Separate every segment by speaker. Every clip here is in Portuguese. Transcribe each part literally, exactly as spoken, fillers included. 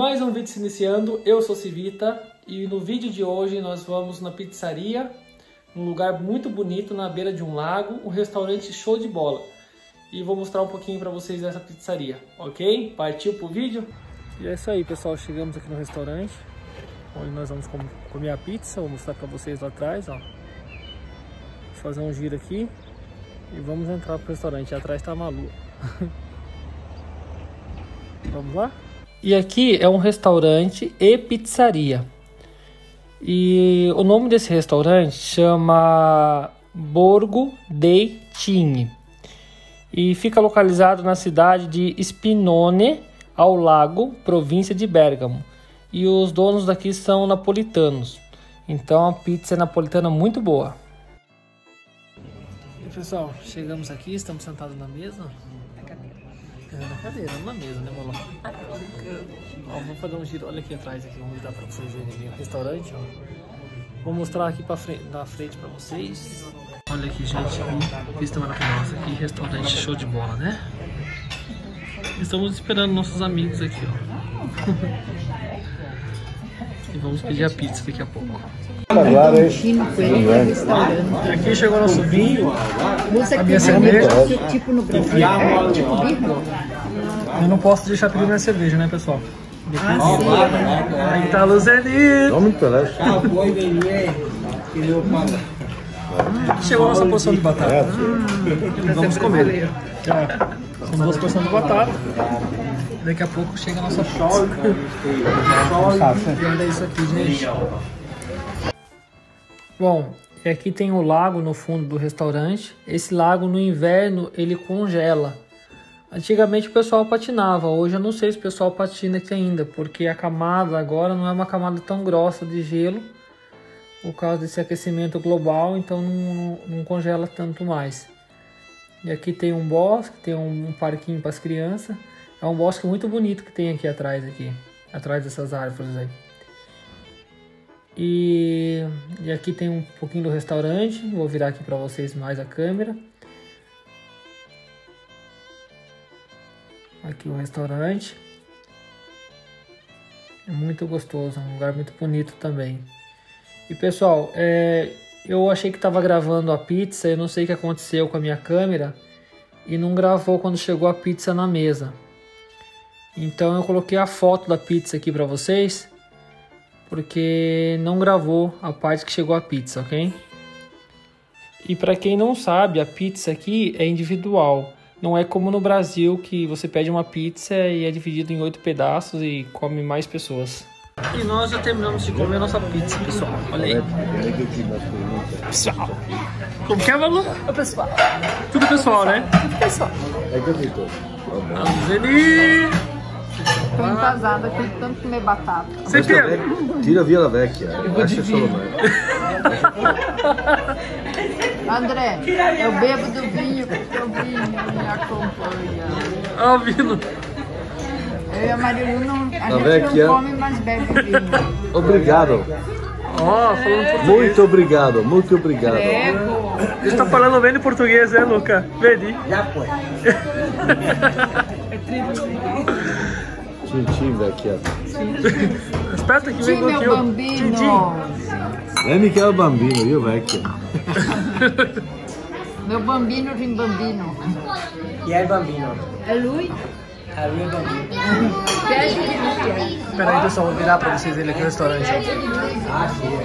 Speaker 1: Mais um vídeo se iniciando, eu sou Civita e no vídeo de hoje nós vamos na pizzaria, num lugar muito bonito na beira de um lago, um restaurante show de bola. E vou mostrar um pouquinho para vocês dessa pizzaria, ok? Partiu pro vídeo? E é isso aí, pessoal, chegamos aqui no restaurante, onde nós vamos comer a pizza. Vou mostrar para vocês lá atrás, ó. Vou fazer um giro aqui e vamos entrar pro restaurante. Atrás tá a Malu. Vamos lá? E aqui é um restaurante e pizzaria. E o nome desse restaurante chama Borgo dei Cigni. E fica localizado na cidade de Spinone, ao Lago, província de Bergamo. E os donos daqui são napolitanos. Então a pizza é napolitana muito boa. E pessoal, chegamos aqui, estamos sentados na mesa. Na cadeira, não na mesa, né, Malu? Ó, vamos fazer um giro, olha aqui atrás, aqui, vamos dar pra vocês verem o restaurante, ó. Vou mostrar aqui pra frente, na frente pra vocês. Olha aqui, gente, aqui, vista maravilhosa aqui, restaurante show de bola, né? Estamos esperando nossos amigos aqui, ó. E vamos pedir a pizza daqui a pouco. Aqui chegou nosso vinho, a minha cerveja.
Speaker 2: Tipo no Brasil, é tipo birra.
Speaker 1: Eu não posso deixar pedir minha cerveja, né, pessoal? Ah, aí tá a Luzerito. Aqui chegou a nossa porção de batata. Hum, vamos comer. É, são duas porções de batata. Daqui a pouco chega a nossa pizza. E olha isso aqui, gente. Bom, e aqui tem o lago no fundo do restaurante. Esse lago no inverno ele congela. Antigamente o pessoal patinava, hoje eu não sei se o pessoal patina aqui ainda, porque a camada agora não é uma camada tão grossa de gelo, por causa desse aquecimento global, então não, não congela tanto mais. E aqui tem um bosque, tem um, um parquinho para as crianças. É um bosque muito bonito que tem aqui atrás, aqui, atrás dessas árvores aí. E, e aqui tem um pouquinho do restaurante. Vou virar aqui para vocês mais a câmera. Aqui o restaurante. É muito gostoso, é um lugar muito bonito também. E pessoal, é, eu achei que estava gravando a pizza. Eu não sei o que aconteceu com a minha câmera e não gravou quando chegou a pizza na mesa. Então eu coloquei a foto da pizza aqui para vocês, porque não gravou a parte que chegou a pizza, ok? E para quem não sabe, a pizza aqui é individual. Não é como no Brasil, que você pede uma pizza e é dividido em oito pedaços e come mais pessoas. E nós já terminamos de comer a nossa pizza, pessoal. Olha aí. Pessoal. Como que é, Malu?
Speaker 2: O pessoal.
Speaker 1: Tudo pessoal, né?
Speaker 2: Tudo pessoal.
Speaker 1: Angeli.
Speaker 2: Tô envasada com tanto comer batata.
Speaker 1: Você quer?
Speaker 3: Tira a Vila Vecchia. Lascia solo me.
Speaker 2: André, eu bebo do vinho porque o vinho me acompanha.
Speaker 1: Ó, o vinho.
Speaker 2: Eu e a Marilu não, a
Speaker 3: A
Speaker 2: gente
Speaker 3: vecchia.
Speaker 2: não come, mas bebe vinho.
Speaker 3: Obrigado.
Speaker 1: Ó, oh, falando português.
Speaker 3: Muito obrigado, muito obrigado.
Speaker 2: Prego.
Speaker 1: Ele tá falando bem de português, né, Luca? Vedi?
Speaker 4: Já foi.
Speaker 3: Tchim, tchim, Vecchia.
Speaker 1: Espera que vem
Speaker 2: Tchim, meu
Speaker 1: aqui, ó.
Speaker 2: bambino.
Speaker 3: Lemme che è il bambino, io vecchio.
Speaker 2: Meu bambino rimbambino.
Speaker 4: E aí, bambino?
Speaker 2: É lui?
Speaker 4: Ali é bambino.
Speaker 2: Pede que não quer.
Speaker 1: Espera aí, pessoal, vou virar pra vocês verem aqui no restaurante.
Speaker 4: Ah, sim.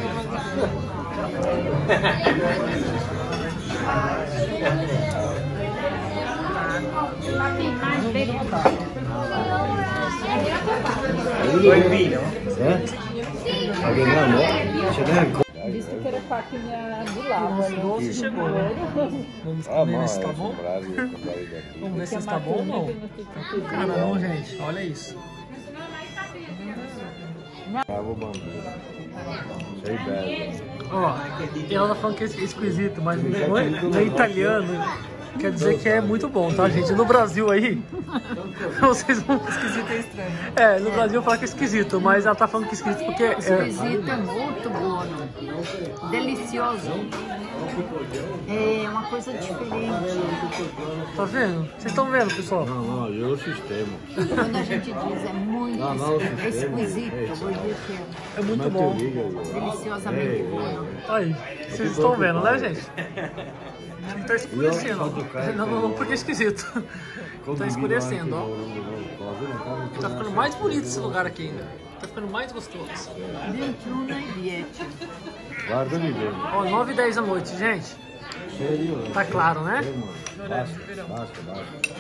Speaker 4: Bambino?
Speaker 3: Eh? Ma che andiamo? Ce n'è ancora.
Speaker 2: Disse que era faquinha do lado.
Speaker 1: Doce chegou. Vamos
Speaker 3: Ah,
Speaker 1: comer
Speaker 3: ma
Speaker 1: se tá
Speaker 3: sono
Speaker 1: bom.
Speaker 3: bravi a comprare da qui.
Speaker 1: Vamos ver se está bom ou não. Cara, não, gente. Olha isso.
Speaker 3: Bravo bambino. Sei bello.
Speaker 1: Ó, ela tá falando que é esquisito, mas não é, não é italiano. Quer dizer que é muito bom, tá, gente? No Brasil aí, vocês vão...
Speaker 2: Esquisito é estranho.
Speaker 1: É, no Brasil fala que é esquisito, mas ela tá falando que é esquisito porque... É...
Speaker 2: Esquisito é muito bom. Delicioso. É uma coisa diferente.
Speaker 1: Tá vendo? Vocês estão vendo, pessoal?
Speaker 3: Não, não, eu o sistema.
Speaker 2: Quando a gente diz é muito
Speaker 3: Não, não,
Speaker 2: é esquisito,
Speaker 3: é
Speaker 2: eu vou dizer que é
Speaker 1: É muito bom.
Speaker 2: deliciosamente bom.
Speaker 1: Aí, vocês estão vendo, né, gente? Tá escurecendo. Não, não, não, porque é esquisito. Tá escurecendo, ó. Tá ficando mais bonito esse lugar aqui ainda. Tá ficando mais gostoso.
Speaker 2: vinte e um e dieci.
Speaker 3: Guarda me bem.
Speaker 1: Ó, nove e dez da noite, gente. Tá claro, né?
Speaker 3: Basta, basta, basta.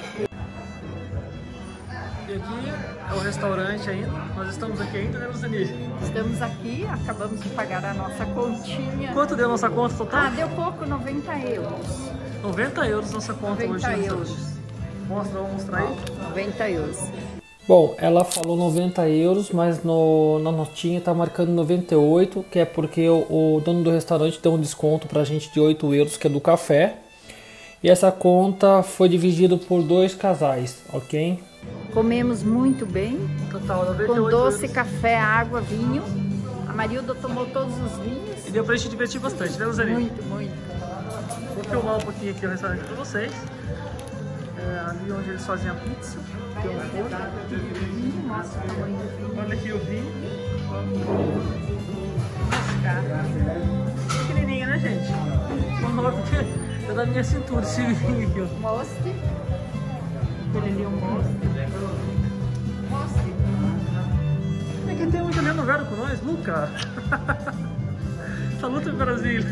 Speaker 1: E aqui é o restaurante ainda. Nós estamos aqui ainda, né, Luzani?
Speaker 2: Estamos aqui, acabamos de pagar a nossa continha.
Speaker 1: Quanto deu a nossa conta total?
Speaker 2: Ah, deu pouco, noventa euros.
Speaker 1: noventa euros nossa conta hoje.
Speaker 2: noventa euros.
Speaker 1: Mostra, vamos mostrar aí.
Speaker 2: noventa euros.
Speaker 1: Bom, ela falou noventa euros, mas no, na notinha tá marcando noventa e oito, que é porque o, o dono do restaurante deu um desconto pra gente de oito euros, que é do café. E essa conta foi dividida por dois casais, ok?
Speaker 2: Comemos muito bem,
Speaker 1: Total, noventa e
Speaker 2: com
Speaker 1: oito
Speaker 2: doce,
Speaker 1: euros.
Speaker 2: café, água, vinho. A Marilda tomou todos os vinhos.
Speaker 1: E deu pra gente divertir bastante, né, Luzani?
Speaker 2: Muito, muito.
Speaker 1: Vou filmar um pouquinho aqui o restaurante pra vocês. É ali onde eles fazem a pizza. Tem um forno.
Speaker 2: Vinho, mostra o tamanho do vinho.
Speaker 1: Olha aqui o vinho. Pequenininha, né, gente? Menor do que é da minha cintura esse vinho aqui, ó.
Speaker 2: Mostre. Aquele ali é um mostre. Mostre.
Speaker 1: E aqui tem um italiano velho com nós, Luca. Saluto Brasil.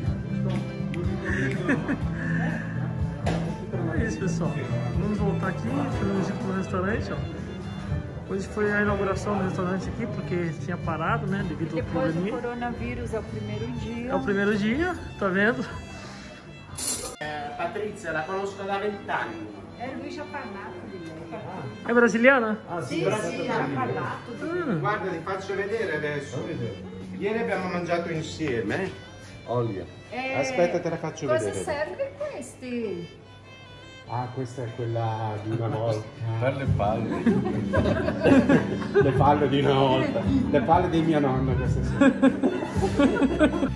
Speaker 1: É isso, pessoal. Vamos voltar aqui, fazer um giro no restaurante, ó. Hoje foi a inauguração do restaurante aqui, porque tinha parado, né, devido ao
Speaker 2: Depois do
Speaker 1: probleminha.
Speaker 2: coronavírus é o primeiro dia.
Speaker 1: É o primeiro dia, tá vendo?
Speaker 4: Patrizia, la conosco da vent'anni.
Speaker 2: É Luísa Panato.
Speaker 1: É brasiliana?
Speaker 2: Sì, sì, ha parlato.
Speaker 1: Hum.
Speaker 3: Guarda, ti faccio vedere adesso. Ieri abbiamo mangiato insieme, eh? Olha.
Speaker 2: Eh,
Speaker 3: Aspetta, te la faccio
Speaker 2: cosa
Speaker 3: vedere.
Speaker 2: serve questi?
Speaker 5: Ah, questa è quella di una volta.
Speaker 3: Per le palle.
Speaker 5: Le palle di una volta. Le palle di mia nonna, queste sono.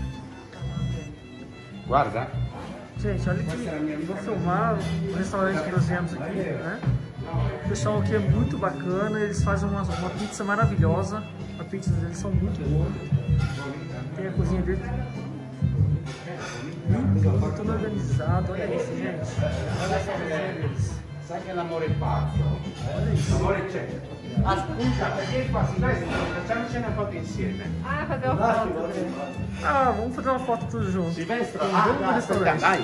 Speaker 3: Guarda.
Speaker 1: Gente, olha aqui, vou filmar o restaurante que nós viemos aqui, né? O pessoal aqui é muito bacana, eles fazem uma, uma pizza maravilhosa. As pizzas deles são muito boas. Tem a cozinha dele. Limpo, tudo organizado, olha isso, gente. Olha essa cozinha deles.
Speaker 3: Sai che l'amore è pazzo.
Speaker 1: Olha isso.
Speaker 3: L'amore c'è. Ah, scusa, vieni qua, si dai, facciamoci una foto insieme.
Speaker 2: Ah, fazer uma foto.
Speaker 1: Ah, vamos fazer uma foto tudo junto.
Speaker 3: Silvestro,
Speaker 1: Com o
Speaker 3: ah,
Speaker 1: dono do
Speaker 3: dai,
Speaker 1: restaurante.
Speaker 3: dai.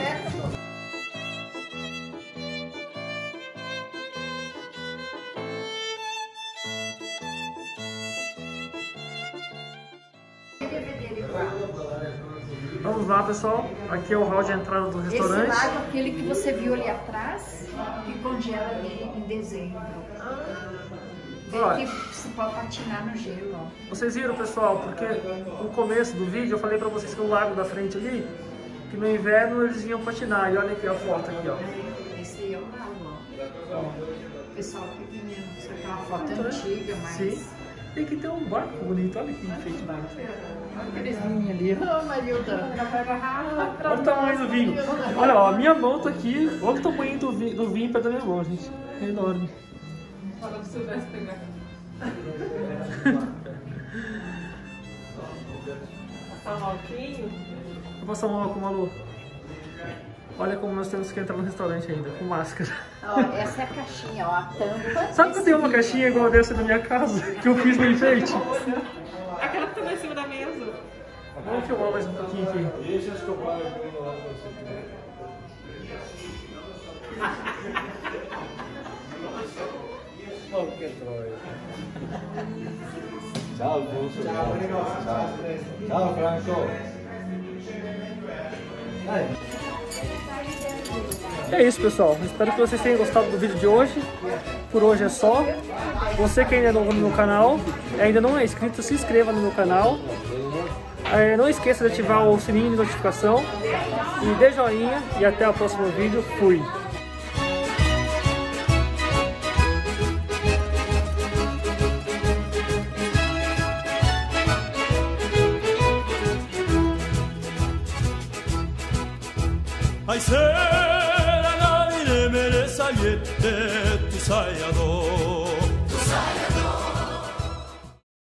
Speaker 1: Vamos lá, pessoal. Aqui é o hall de entrada do
Speaker 2: Esse
Speaker 1: restaurante.
Speaker 2: lago, aquele que você viu ali atrás, que congela ali em dezembro.
Speaker 1: Olha.
Speaker 2: Vê que se pode patinar no gelo, ó.
Speaker 1: Vocês viram, pessoal, porque no começo do vídeo eu falei pra vocês que o lago da frente ali, que no inverno eles vinham patinar. E olha aqui a foto aqui, ó.
Speaker 2: Esse aí é o lago, ó. O pessoal que vinha, isso aqui é uma foto antiga, mas...
Speaker 1: Sim. E aqui tem um barco bonito, olha que enfeite bonito.
Speaker 2: Olha aqueles vinhos ali. Ô, Marilda.
Speaker 1: Olha o tamanho do vinho. Olha, ó, a minha mão tá aqui. Olha o tamanho do vinho, do vinho perto da minha mão, gente. É enorme.
Speaker 2: Fala pro Silvestre pegar. Passar um alquinho?
Speaker 1: Vou passar uma com uma Malu. Olha como nós temos que entrar no restaurante ainda, com máscara.
Speaker 2: Ó, essa é a caixinha, ó, a tampa.
Speaker 1: Sabe que eu tenho uma caixinha igual dessa na minha casa, que eu fiz no enfeite?
Speaker 2: Aquela que tá em cima da mesa.
Speaker 1: Vamos filmar mais um pouquinho aqui.
Speaker 3: Ciao Alfonso. Ciao, ciao. Ciao Franco.
Speaker 1: É isso, pessoal. Espero que vocês tenham gostado do vídeo de hoje. Por hoje é só. Você que ainda é novo no meu canal, ainda não é inscrito, se inscreva no meu canal. É, não esqueça de ativar o sininho de notificação e dê joinha e até o próximo vídeo. Fui!
Speaker 6: Ai sera nari ne mere sayette tu sayado